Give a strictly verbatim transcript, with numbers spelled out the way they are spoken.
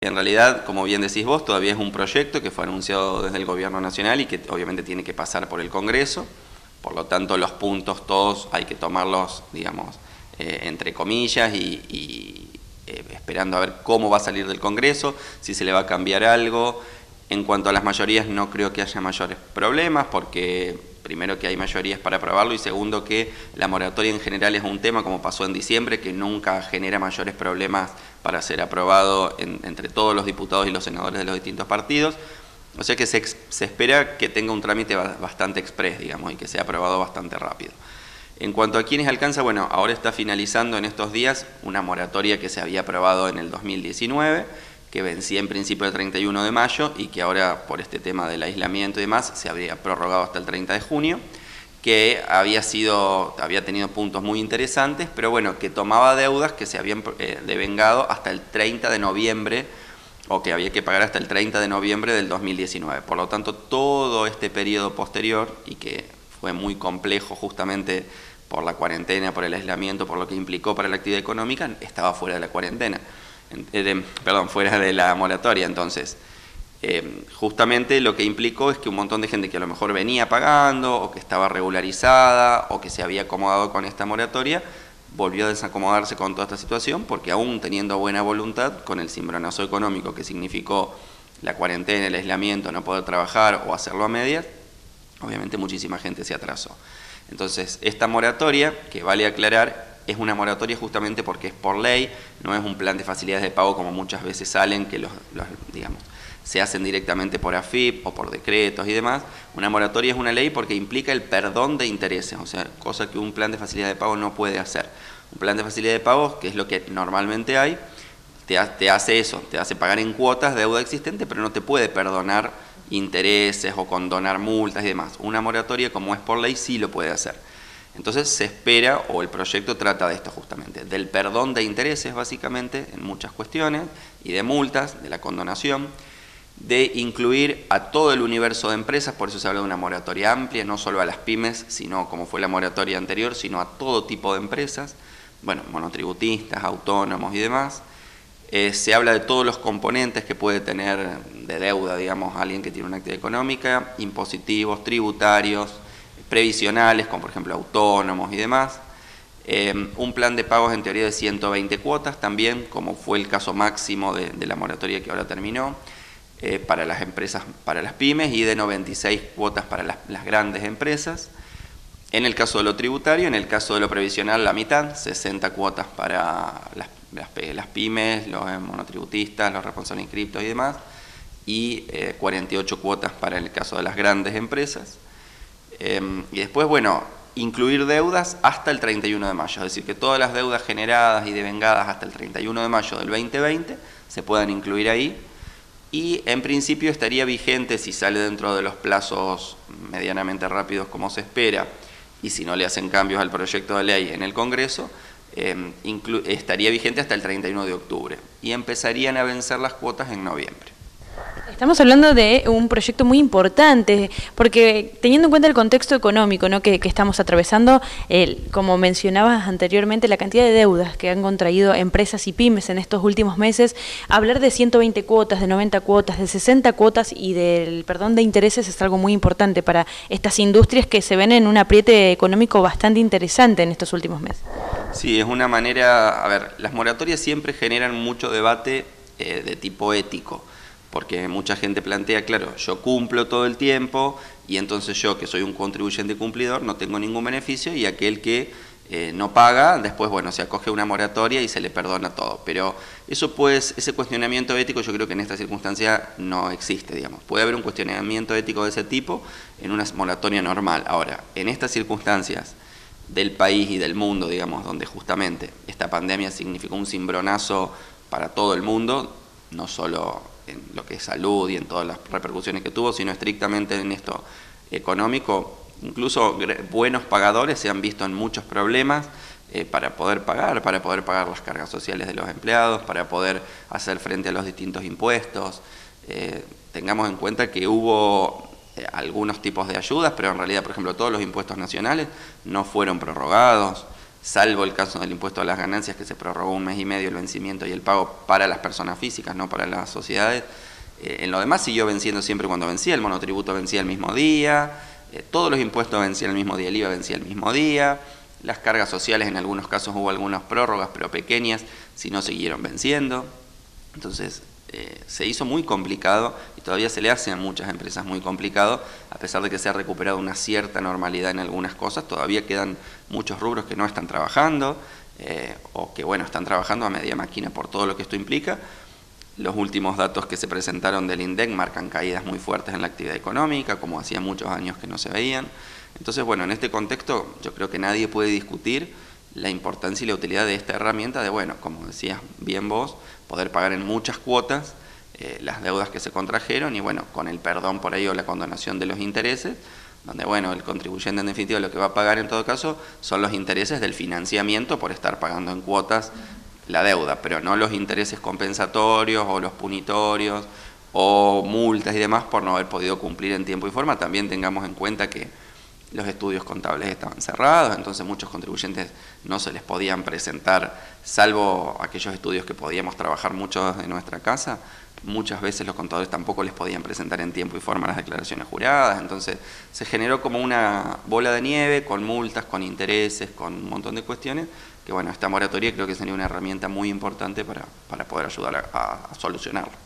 En realidad, como bien decís vos, todavía es un proyecto que fue anunciado desde el Gobierno Nacional y que obviamente tiene que pasar por el Congreso. Por lo tanto, los puntos todos hay que tomarlos, digamos, eh, entre comillas y, y eh, esperando a ver cómo va a salir del Congreso, si se le va a cambiar algo. En cuanto a las mayorías, no creo que haya mayores problemas, porque primero que hay mayorías para aprobarlo y segundo que la moratoria en general es un tema, como pasó en diciembre, que nunca genera mayores problemas para ser aprobado en, entre todos los diputados y los senadores de los distintos partidos. O sea que se, se espera que tenga un trámite bastante express, digamos, y que sea aprobado bastante rápido. En cuanto a quienes alcanza, bueno, ahora está finalizando en estos días una moratoria que se había aprobado en el dos mil diecinueve, que vencía en principio el treinta y uno de mayo y que ahora por este tema del aislamiento y demás se habría prorrogado hasta el treinta de junio, que había sido, había tenido puntos muy interesantes, pero bueno, que tomaba deudas que se habían eh, devengado hasta el treinta de noviembre, o que había que pagar hasta el treinta de noviembre del dos mil diecinueve. Por lo tanto, todo este periodo posterior, y que fue muy complejo justamente por la cuarentena, por el aislamiento, por lo que implicó para la actividad económica, estaba fuera de la cuarentena. Eh, perdón, fuera de la moratoria. Entonces, eh, justamente lo que implicó es que un montón de gente que a lo mejor venía pagando, o que estaba regularizada, o que se había acomodado con esta moratoria, volvió a desacomodarse con toda esta situación, porque aún teniendo buena voluntad, con el cimbronazo económico que significó la cuarentena, el aislamiento, no poder trabajar o hacerlo a medias, obviamente muchísima gente se atrasó. Entonces, esta moratoria, que vale aclarar, es una moratoria justamente porque es por ley, no es un plan de facilidades de pago como muchas veces salen, que los, los digamos, se hacen directamente por A F I P o por decretos y demás. Una moratoria es una ley porque implica el perdón de intereses, o sea, cosa que un plan de facilidades de pago no puede hacer. Un plan de facilidades de pago, que es lo que normalmente hay, te, te hace eso, te hace pagar en cuotas deuda existente, pero no te puede perdonar intereses o condonar multas y demás. Una moratoria, como es por ley, sí lo puede hacer. Entonces se espera, o el proyecto trata de esto justamente, del perdón de intereses básicamente en muchas cuestiones, y de multas, de la condonación, de incluir a todo el universo de empresas, por eso se habla de una moratoria amplia, no solo a las pymes, sino como fue la moratoria anterior, sino a todo tipo de empresas, bueno, monotributistas, autónomos y demás. Eh, se habla de todos los componentes que puede tener de deuda, digamos, alguien que tiene una actividad económica, impositivos, tributarios, previsionales, como por ejemplo autónomos y demás. Eh, un plan de pagos en teoría de ciento veinte cuotas también, como fue el caso máximo de, de la moratoria que ahora terminó, eh, para las empresas, para las pymes, y de noventa y seis cuotas para las, las grandes empresas. En el caso de lo tributario, en el caso de lo previsional, la mitad, sesenta cuotas para las, las, las pymes, los monotributistas, los responsables inscriptos y demás, y eh, cuarenta y ocho cuotas para el caso de las grandes empresas. Eh, y después, bueno, incluir deudas hasta el treinta y uno de mayo, es decir, que todas las deudas generadas y devengadas hasta el treinta y uno de mayo del veinte veinte se puedan incluir ahí, y en principio estaría vigente, si sale dentro de los plazos medianamente rápidos como se espera, y si no le hacen cambios al proyecto de ley en el Congreso, eh, estaría vigente hasta el treinta y uno de octubre, y empezarían a vencer las cuotas en noviembre. Estamos hablando de un proyecto muy importante, porque teniendo en cuenta el contexto económico, ¿no?, que, que estamos atravesando, el, como mencionabas anteriormente, la cantidad de deudas que han contraído empresas y pymes en estos últimos meses, hablar de ciento veinte cuotas, de noventa cuotas, de sesenta cuotas y del perdón de intereses es algo muy importante para estas industrias que se ven en un apriete económico bastante interesante en estos últimos meses. Sí, es una manera, a ver, las moratorias siempre generan mucho debate eh, de tipo ético, porque mucha gente plantea, claro, yo cumplo todo el tiempo y entonces yo, que soy un contribuyente cumplidor, no tengo ningún beneficio, y aquel que eh, no paga, después, bueno, se acoge una moratoria y se le perdona todo. Pero eso, pues, ese cuestionamiento ético yo creo que en esta circunstancia no existe, digamos. Puede haber un cuestionamiento ético de ese tipo en una moratoria normal. Ahora, en estas circunstancias del país y del mundo, digamos, donde justamente esta pandemia significó un cimbronazo para todo el mundo, no solo en lo que es salud y en todas las repercusiones que tuvo, sino estrictamente en esto económico. Incluso buenos pagadores se han visto en muchos problemas eh, para poder pagar, para poder pagar las cargas sociales de los empleados, para poder hacer frente a los distintos impuestos. Eh, tengamos en cuenta que hubo eh, algunos tipos de ayudas, pero en realidad, por ejemplo, todos los impuestos nacionales no fueron prorrogados. salvo el caso del impuesto a las ganancias, que se prorrogó un mes y medio el vencimiento y el pago para las personas físicas, no para las sociedades. Eh, en lo demás siguió venciendo siempre cuando vencía, el monotributo vencía el mismo día, eh, todos los impuestos vencían el mismo día, el I V A vencía el mismo día, las cargas sociales en algunos casos hubo algunas prórrogas, pero pequeñas, si no siguieron venciendo. Entonces eh, se hizo muy complicado y todavía se le hace a muchas empresas muy complicado, a pesar de que se ha recuperado una cierta normalidad en algunas cosas, todavía quedan muchos rubros que no están trabajando eh, o que bueno, están trabajando a media máquina por todo lo que esto implica. Los últimos datos que se presentaron del INDEC marcan caídas muy fuertes en la actividad económica, como hacía muchos años que no se veían. Entonces, bueno, en este contexto yo creo que nadie puede discutir la importancia y la utilidad de esta herramienta de, bueno, como decías bien vos, poder pagar en muchas cuotas eh, las deudas que se contrajeron y, bueno, con el perdón por ello, la condonación de los intereses, donde, bueno, el contribuyente en definitiva lo que va a pagar en todo caso son los intereses del financiamiento por estar pagando en cuotas la deuda, pero no los intereses compensatorios o los punitorios o multas y demás por no haber podido cumplir en tiempo y forma. También tengamos en cuenta que los estudios contables estaban cerrados, entonces muchos contribuyentes no se les podían presentar, salvo aquellos estudios que podíamos trabajar muchos de nuestra casa, muchas veces los contadores tampoco les podían presentar en tiempo y forma las declaraciones juradas, entonces se generó como una bola de nieve con multas, con intereses, con un montón de cuestiones, que bueno, esta moratoria creo que sería una herramienta muy importante para, para poder ayudar a, a solucionarlo.